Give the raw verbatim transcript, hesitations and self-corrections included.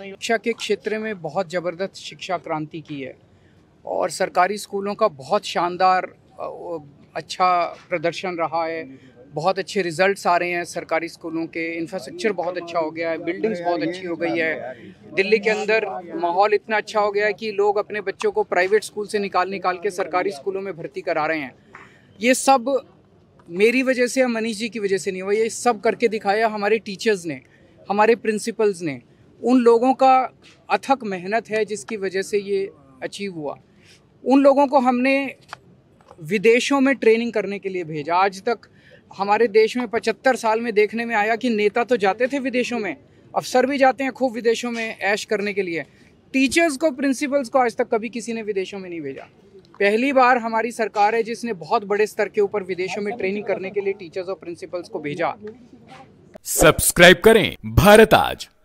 शिक्षा के क्षेत्र में बहुत ज़बरदस्त शिक्षा क्रांति की है और सरकारी स्कूलों का बहुत शानदार अच्छा प्रदर्शन रहा है। बहुत अच्छे रिजल्ट्स आ रहे हैं सरकारी स्कूलों के। इंफ्रास्ट्रक्चर बहुत अच्छा हो गया है, बिल्डिंग्स बहुत अच्छी हो गई है। दिल्ली के अंदर माहौल इतना अच्छा हो गया है कि लोग अपने बच्चों को प्राइवेट स्कूल से निकाल निकाल के सरकारी स्कूलों में भर्ती करा रहे हैं। ये सब मेरी वजह से या मनीष जी की वजह से नहीं हुआ, ये सब करके दिखाया हमारे टीचर्स ने, हमारे प्रिंसिपल्स ने। उन लोगों का अथक मेहनत है जिसकी वजह से ये अचीव हुआ। उन लोगों को हमने विदेशों में ट्रेनिंग करने के लिए भेजा। आज तक हमारे देश में पचहत्तर साल में देखने में आया कि नेता तो जाते थे विदेशों में, अफसर भी जाते हैं खूब विदेशों में ऐश करने के लिए। टीचर्स को, प्रिंसिपल्स को आज तक कभी किसी ने विदेशों में नहीं भेजा। पहली बार हमारी सरकार है जिसने बहुत बड़े स्तर के ऊपर विदेशों में ट्रेनिंग करने के लिए टीचर्स और प्रिंसिपल्स को भेजा। सब्सक्राइब करें भारत आज।